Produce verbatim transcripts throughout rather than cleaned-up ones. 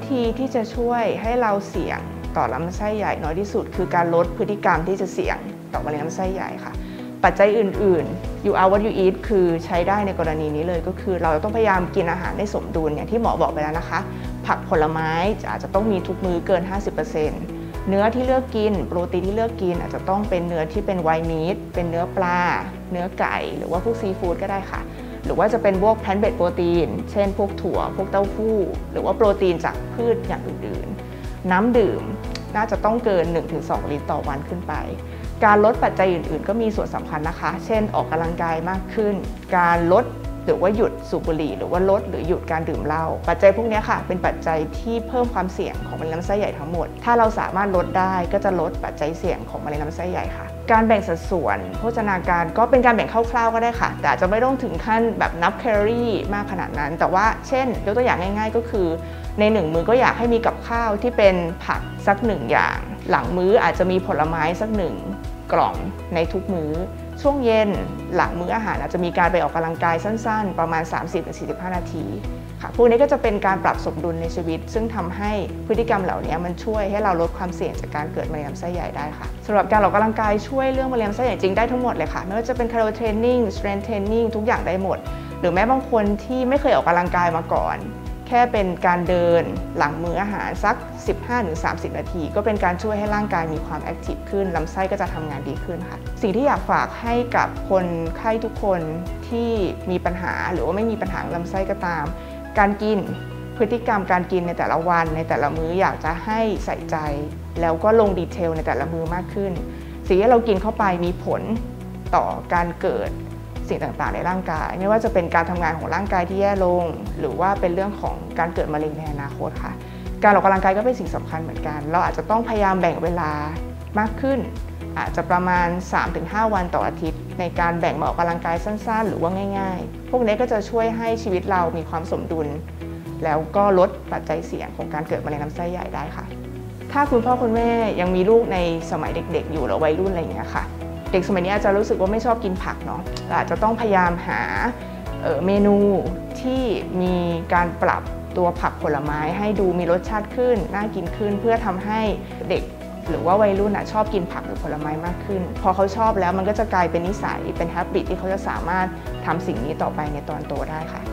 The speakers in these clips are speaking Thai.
ธีที่จะช่วยให้เราเสี่ยงต่อลำไส้ใหญ่น้อยที่สุดคือการลดพฤติกรรมที่จะเสี่ยงต่อมะเร็งลำไส้ใหญ่ค่ะปัจจัยอื่นๆ you are what you eat คือใช้ได้ในกรณีนี้เลยก็คือเราต้องพยายามกินอาหารให้สมดุลอย่างที่หมอบอกไปแล้วนะคะผักผลไม้อาจจะต้องมีทุกมื้อเกิน ห้าสิบเปอร์เซ็นต์ เนื้อที่เลือกกินโปรตีนที่เลือกกินอาจจะต้องเป็นเนื้อที่เป็นไวท์มีทเป็นเนื้อปลาเนื้อไก่หรือว่าพวกซีฟู้ดก็ได้ค่ะหรือว่าจะเป็นพวกแพลนต์เบสโปรตีนเช่นพวกถั่วพวกเต้าหู้หรือว่าโปรตีนจากพืชอย่างอื่นๆน้ำดื่มน่าจะต้องเกิน หนึ่งถึงสอง ลิตรต่อวันขึ้นไปการลดปัจจัยอื่นๆก็มีส่วนสำคัญนะคะเช่นออกกำลังกายมากขึ้นการลดหรือว่าหยุดสูบบุหรี่หรือว่าลดหรือหยุดการดื่มเหล้าปัจจัยพวกนี้ค่ะเป็นปัจจัยที่เพิ่มความเสี่ยงของมะเร็งลำไส้ใหญ่ทั้งหมดถ้าเราสามารถลดได้ก็จะลดปัจจัยเสี่ยงของมะเร็งลำไส้ใหญ่ค่ะการแบ่งสัดส่วนโภชนาการก็เป็นการแบ่งคร่าวๆก็ได้ค่ะแต่อาจจะไม่ต้องถึงขั้นแบบนับแคลอรี่มากขนาดนั้นแต่ว่าเช่นยกตัวอย่างง่ายๆก็คือในหนึ่งมื้อก็อยากให้มีกับข้าวที่เป็นผักสักหนึ่งอย่างหลังมื้ออาจจะมีผลไม้สักหนึ่งกล่องในทุกมื้อช่วงเย็นหลังมื้ออาหารอาจจะมีการไปออกกำลังกายสั้นๆประมาณ สามสิบถึงสี่สิบห้า นาทีค่ะพวกนี้ก็จะเป็นการปรับสมดุลในชีวิตซึ่งทำให้พฤติกรรมเหล่านี้มันช่วยให้เราลดความเสี่ยงจากการเกิดมะเร็งลำไส้ใหญ่ได้ค่ะสำหรับการออกกำลังกายช่วยเรื่องมะเร็งลำไส้ใหญ่จริงได้ทั้งหมดเลยค่ะไม่ว่าจะเป็น cardio training strength training ทุกอย่างได้หมดหรือแม้บางคนที่ไม่เคยออกกำลังกายมาก่อนแค่เป็นการเดินหลังมื้ออาหารสัก สิบห้าถึงสามสิบ นาทีก็เป็นการช่วยให้ร่างกายมีความแอคทีฟขึ้นลำไส้ก็จะทำงานดีขึ้นค่ะสิ่งที่อยากฝากให้กับคนไข้ทุกคนที่มีปัญหาหรือว่าไม่มีปัญหาลำไส้ก็ตามการกินพฤติกรรมการกินในแต่ละวันในแต่ละมื้ออยากจะให้ใส่ใจแล้วก็ลงดีเทลในแต่ละมื้อมากขึ้นสิ่งที่เรากินเข้าไปมีผลต่อการเกิดสิ่งต่างๆในร่างกายไม่ว่าจะเป็นการทำงานของร่างกายที่แย่ลงหรือว่าเป็นเรื่องของการเกิดมะเร็งในอนาคตค่ะการออกกำลังกายก็เป็นสิ่งสำคัญเหมือนกันเราอาจจะต้องพยายามแบ่งเวลามากขึ้นอาจจะประมาณ สามถึงห้า วันต่ออาทิตย์ในการแบ่งมาออกกำลังกายสั้นๆหรือว่าง่ายๆพวกนี้ก็จะช่วยให้ชีวิตเรามีความสมดุลแล้วก็ลดปัจจัยเสี่ยงของการเกิดมะเร็งลำไส้ใหญ่ได้ค่ะถ้าคุณพ่อคุณแม่ยังมีลูกในสมัยเด็กๆอยู่หรือวัยรุ่นอะไรอย่างเงี้ยค่ะเด็กสมัยนี้อาจจะรู้สึกว่าไม่ชอบกินผักเนาะอาจจะต้องพยายามหาเมนูที่มีการปรับตัวผักผลไม้ให้ดูมีรสชาติขึ้นน่ากินขึ้นเพื่อทำให้เด็กหรือว่าวัยรุ่นชอบกินผักหรือผลไม้มากขึ้นพอเขาชอบแล้วมันก็จะกลายเป็นนิสัยเป็น habit ที่เขาจะสามารถทำสิ่งนี้ต่อไปในตอนโตได้ค่ะ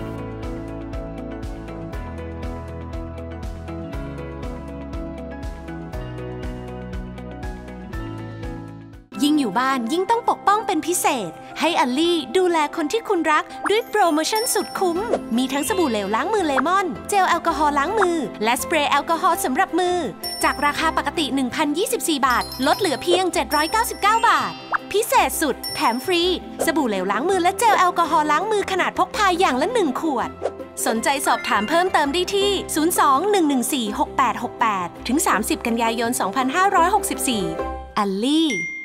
ยิ่งอยู่บ้านยิ่งต้องปกป้องเป็นพิเศษให้อัลลี่ดูแลคนที่คุณรักด้วยโปรโมชั่นสุดคุ้มมีทั้งสบู่เหลวล้างมือเลมอนเจลแอลกอฮอล์ล้างมือและสเปรย์แอลกอฮอล์สำหรับมือจากราคาปกติ หนึ่งพันยี่สิบสี่ บาทลดเหลือเพียง เจ็ดร้อยเก้าสิบเก้า บาทพิเศษสุดแถมฟรีสบู่เหลวล้างมือและเจลแอลกอฮอล์ล้างมือขนาดพกพาอย่างละหนึ่งขวดสนใจสอบถามเพิ่มเติมได้ที่ ศูนย์ สอง หนึ่ง หนึ่ง สี่ หก แปด หก แปด ถึง สามสิบ กันยายน สองพันห้าร้อยหกสิบสี่ อัลลี่